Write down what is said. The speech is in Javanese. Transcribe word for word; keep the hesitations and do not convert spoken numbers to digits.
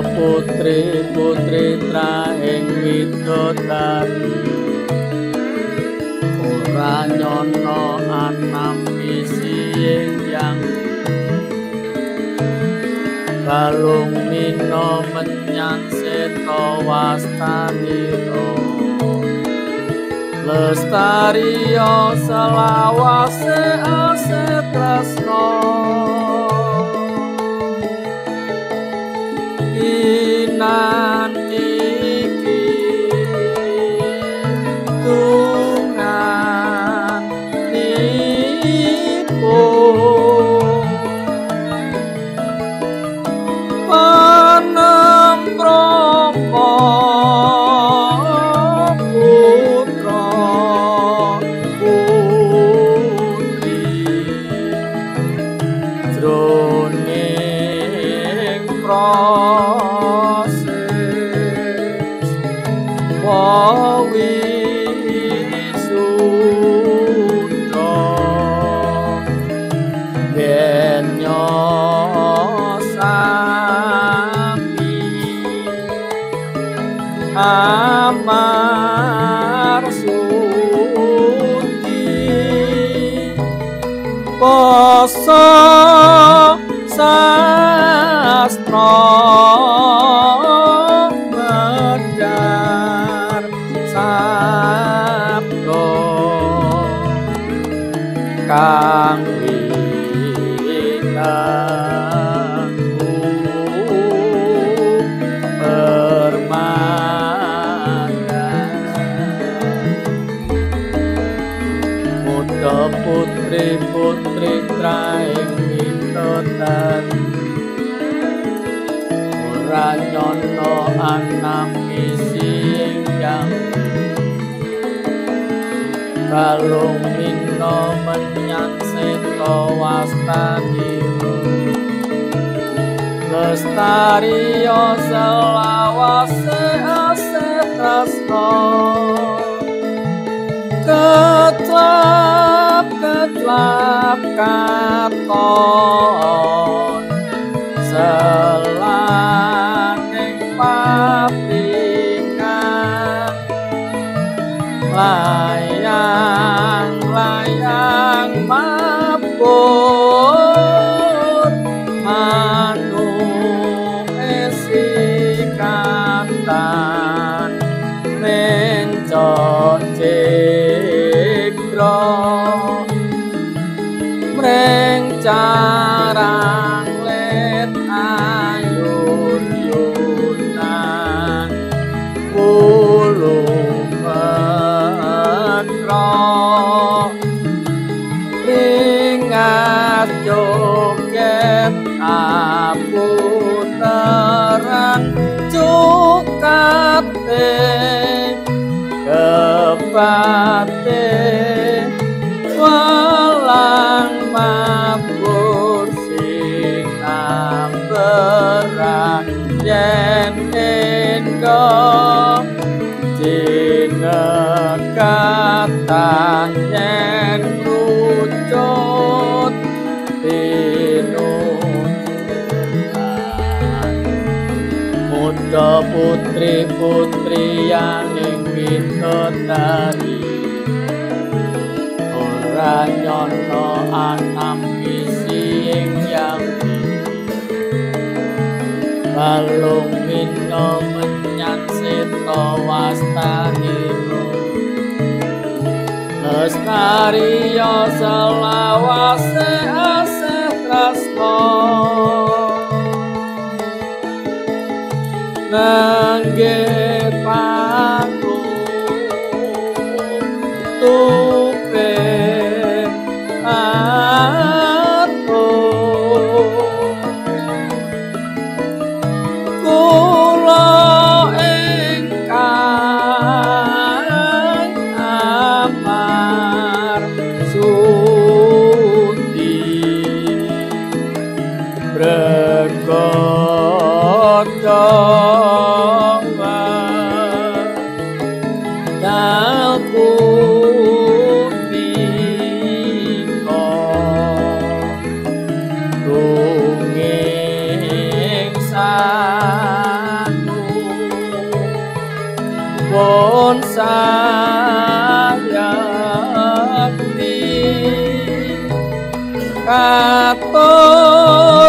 putri-putri trahing widodari ora nyono anam isi yang balung mino menyang seto wastaniro lestario selawase ase tresno inanti iki tungan nipo panem promo putra putri jroning proses wawi suda yen nyosami amar suci poso sastra medar sabdo kang winangku permana muda putri-putri trahing widodari ora nyono anam isi yang balung mino menyang seto wastaniro lestario selawase ase tresno ketlap ketlap katon selaning papringan layang layang mabur manung esikatan mencok cekro mreng carang let ayun yunan ulung metro ringat joget aputeran cukate kepate walang mabur sing amberan yen endo jinekatan yen rucut pinututan muda putri-putri yang ing widodari ora nyono anam isi yang balung mino menyang seto wastaniro lestario selawase ase tresno nangge panggung tupe atur kula ingkang amar suci katon